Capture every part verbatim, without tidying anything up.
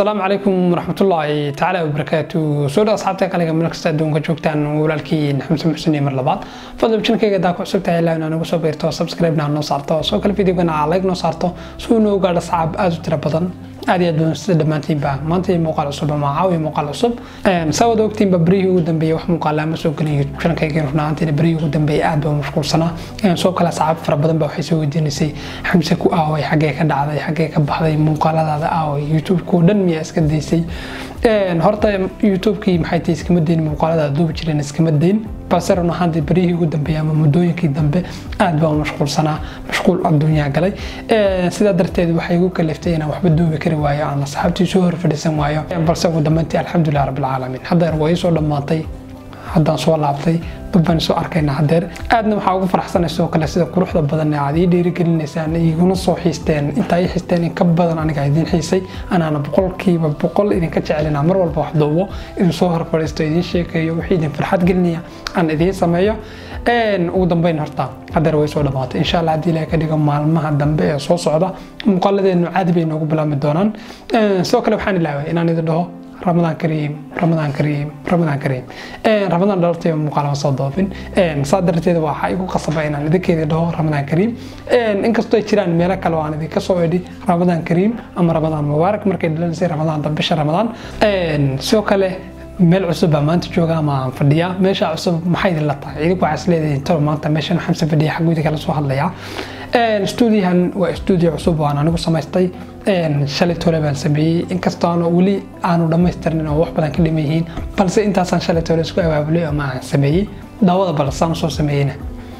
السلام عليكم ورحمة الله تعالى وبركاته. سورة أصحابتي قلقة من كستا دونك جوكتان ولالكي نحمس محسنية من لبعض فضل بشنكي قداك وحسبتها إلا أنا نقصو بيرتو سبسكرايبنا نو صارتو سو كل فيديو قنا عليك نو صارتو سو نو قاد أصحاب آزو تربطن aad iyo aad sida dhamaantiin ba maanta muuqaal cusub ama caawi muuqaal cusub ee sawad ogtiin ba barihi ugu dambeeyay wax muuqaal ama soo galay channelkayga runtii barihi ugu dambeeyay aad baan mashquulsana ee soo kala saacad fara badan ba waxay soo weydiinayay xamse ku aaway xagee ka dhacday xagee ka baxday muuqaalada aaway youtube ku dhan miya iska deysay ee horta youtube ki maxay tahay iska madeen muuqaalada duub jireen iska madeen balse run ahaantii barihi ugu dambeeyay ama muddooyinkii dambe aad baan mashquulsana mashquul adduunyaa galay ee sida darteed waxay ugu kaleeftay inaan waxba duubi kari waayo aan asxaabtii soo hor fadhiisan waayo balse ugu dambeyntii alxamdulillaah rabbil caalamiin hadda way soo dhamaatay haddaan soo laabtay dadban soo arkayna hadeer aadna waxa ugu faraxsanahay soo kale sida quruxda badan ee aad ii dhiirigelinaysan iguna soo xiisteen inta ay xiisteen in ka badan aniga idin xiisay anaana boqolkiiba boqol idinka jecelina mar walba wax doobo in soo hor fadhiisto idin sheekayo wixii idin farxad gelinaya aan idin sameeyo een ugu dambeyn horta hadeer way soo dhamaatay insha Allah hadii la ka dhigo maalmaha dambe ee soo socda muuqaaladeenu caadi bay noogu bilaabmi doonaan soo kale waxaan ilaahay inaan idin dhaho رمضان كريم رمضان كريم رمضان كريم إيه رمضان دارتي مقالة صدافين إيه صادرتي ذا واحد يكون قصبين عن ذيك ده رمضان كريم إيه إنك استويتشران ملك الوان ذيك صويدي رمضان كريم أما رمضان مبارك مركز لنسي رمضان طب بشر رمضان إيه سوكله مل عصبة ما أنت جوجا ما فرديا ماشى عصب محيد اللطة يديك وعسلي ترى ما أنت ماشى خمسة فرديا حقودي كلا سوى الله يا استوديو هن واستوديو عصب وأنا نقول سماستي شلي تولي بان سبي إن كستانو ولي أنا لما يسترن أو واحد بدن كلميين بس أنت أصلا شلي تولي سكوا وابلي مع سبي داود بلسان صو سمينا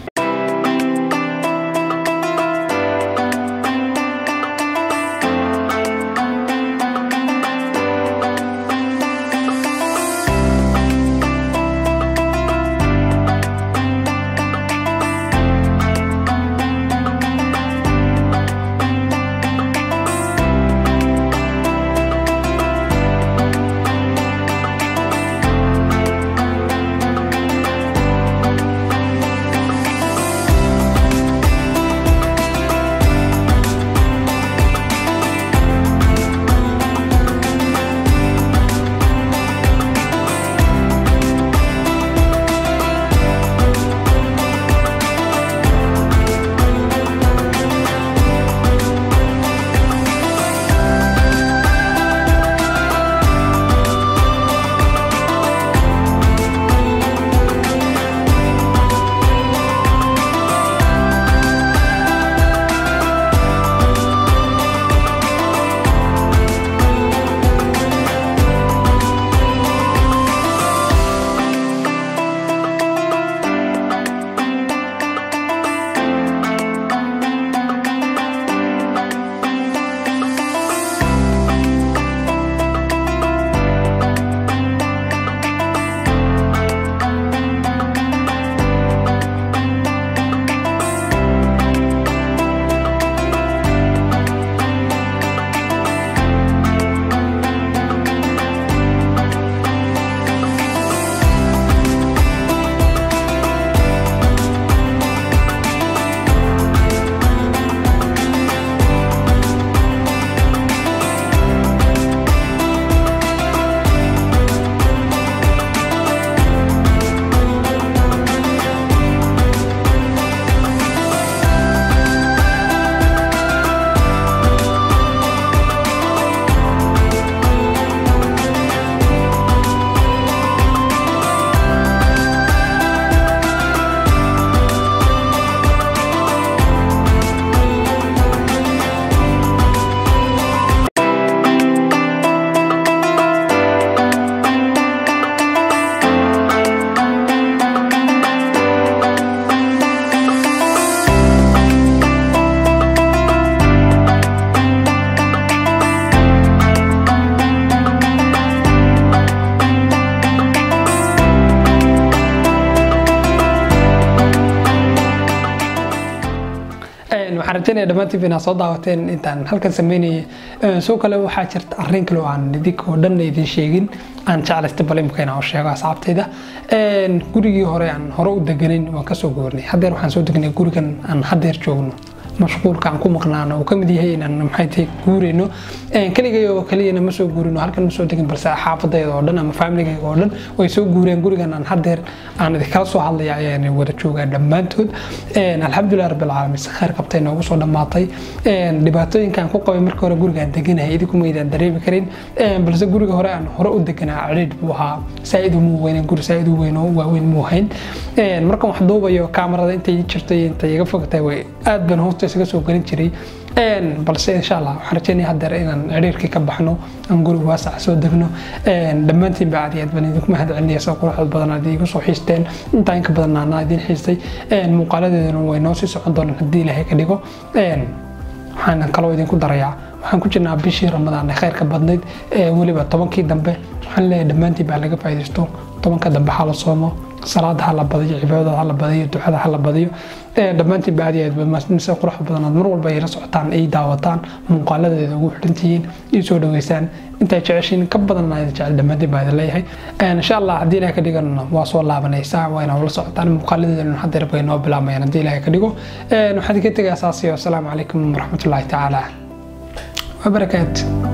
waxaan dhamaantii bina soo daawateen intaan halkan sameynay soo kale waxa jirta arrin kale oo aan idin oo dhan idin sheegin aan jeclaystay balimka inaan u sheego asxaabtayda een gurigii hore aan hore u deganayn waan ka soo goornay hadeer waxaan soo degnay gurigan aan hadeer joogno mashquulka aan ku maqnaano oo kamid yahay inaan maxay tahay guureyno kaliya oo kaliya ma soo guurino halkan ma soo degin balse xaafadayda oo dhan ama family-gayga oo dhan way soo guureen gurigan aan hadeer aan idin kala soo hadlaya ayaan wada joogaa dhammaantood alxamdulillaah rabbil caalamiin khayr qabtay noogu soo dhamaatay dhibaatooyinkan ku qabay markii hore gurigan deganahay idinku ma idaan dareemi karin balse guriga hore aan hore u deganaa ciriid buu ahaa saaid mu weyn guri saaid u weyn oo waaweyn mu hayn markan wax duubayo kaamirada intay jirtay intay iga fogtay way aad ban hoosta isaga soo galin jiray balse insha Allah waxaan rajaynayaa hadeer inaan ciriirkii ka baxno aan guriga waasac soo degno dhammaantiin baadiyad ban idinku mahad celinaya soo quruxda badan aad igu soo xiisteen inta in ka badan aan idin xiistay muuqaaladeeduna way noo sii socon doonaan hadii Ilaahay ka dhigo waxaan kaloo idinku darayaa waxaan ku jirnaa bishii Ramadaan ee khayrka badnayd ee waliba tobankii dambe waxaan leeyahay dhammaantiin baa laga faa'iideysto tobanka dambe xal soomo salaada hala badiyo cibaadada hala badiyo ducada hala badiyo ee dhammaantiin baadiyad mas'uuliyad qurux badan mar walba ay la socotaan ay daawataan muuqaaladeeda ugu xidhantihiin iyo soo dhaweysaan inta jeceshiin ka badan ay jecel dhammaantiin baa leeyahay insha Allah hadii Ilaahay ka dhigano waa soo laabanaysaa waa inaan la socotaan muuqaaladeena hadeer bay noo bilaamayaan hadii Ilaahay ka dhigo waxaan ka tagay asaasiyo assalamu alaykum wa rahmatullahi ta'ala wa barakatuh